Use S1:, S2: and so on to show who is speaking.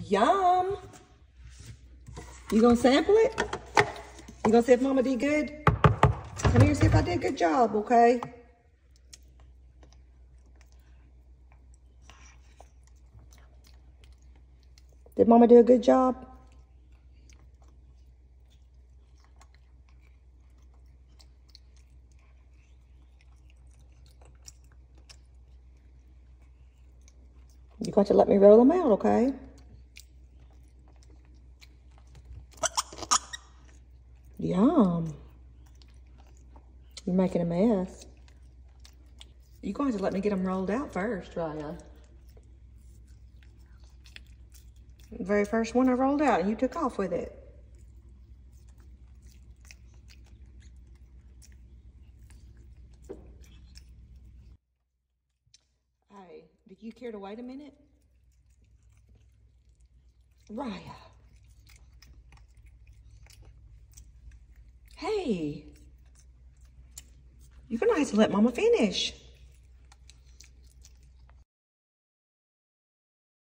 S1: Yum. You gonna sample it? You gonna see if Mama did good? Come here and see if I did a good job, okay? Did Mama do a good job? You're going to let me roll them out, okay? Yum. You're making a mess. You're going to let me get them rolled out first, Ryah. The very first one I rolled out and you took off with it. Hey, do you care to wait a minute? Ryah. Hey. You're gonna have to let Mama finish.